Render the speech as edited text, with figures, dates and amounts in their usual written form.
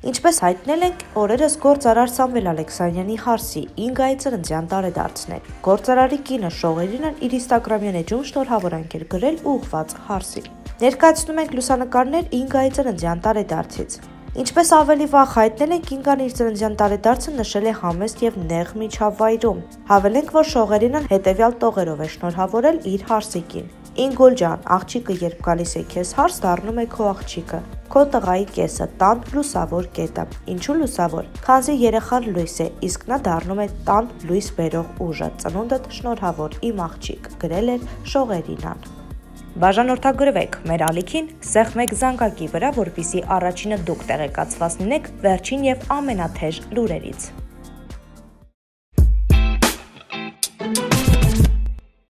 Ինչպես հայտնել ենք, օրերս գործարար Samvel Aleksanյանի հարսի 9-ային ծննդյան տարեդարձն է։ Գործարարի կինը Շողերինն իր Instagram-յան էջում շնորհավորանք էր գրել ու ուղղված հարսի։ Ներկայացնում ենք լուսանկարներ 9-ային ծննդյան տարեդարձից։ Ինչպես ավելի վաղ հայտնել ենք, Ինգան իր ծննդյան տարեդարձը նշել է համեստ եւ նեղ միջավայրում։ Հավելենք, որ Շողերինն հետեւյալ տողերով է շնորհավորել իր հարսիկին. Ինգոլ ջան, աղջիկը երբ գալիս է քեզ հարս, դառնում է քո աղջիկը։ Քո տղայի կեսը, տան լուսավոր կետը։ Ինչու լուսավոր։ Քանզի երեխան լույս է, իսկ նա դառնում է տան լույս բերող ուժը։ Ծնունդդ շնորհավոր, իմ աղջիկ, գրել էր Շողերինան։ Բաժանորդագրվեք մեր ալիքին սեղ մեկ զանգակի վրա, որպեսզի առաջինը դուք տեղեկացված լինեք վերջին եւ ամենաթեժ լուրերից։